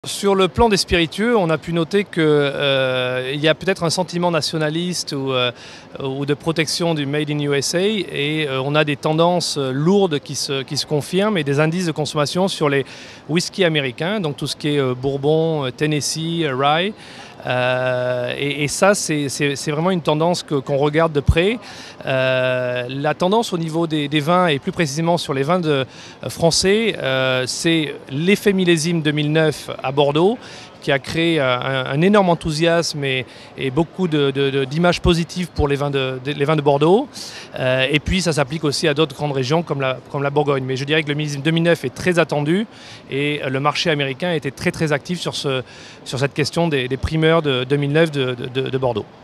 Sur le plan des spiritueux, on a pu noter qu'il y a peut-être un sentiment nationaliste ou de protection du Made in USA et on a des tendances lourdes qui se confirment et des indices de consommation sur les whiskies américains, donc tout ce qui est Bourbon, Tennessee, Rye. Et ça, c'est vraiment une tendance qu'on regarde de près. La tendance au niveau des vins, et plus précisément sur les vins français, c'est l'effet millésime 2009 à Bordeaux, qui a créé un énorme enthousiasme et beaucoup d'images positives pour les vins de Bordeaux. Et puis ça s'applique aussi à d'autres grandes régions comme la Bourgogne. Mais je dirais que le millésime 2009 est très attendu et le marché américain était très actif sur cette question des primeurs de 2009 de Bordeaux.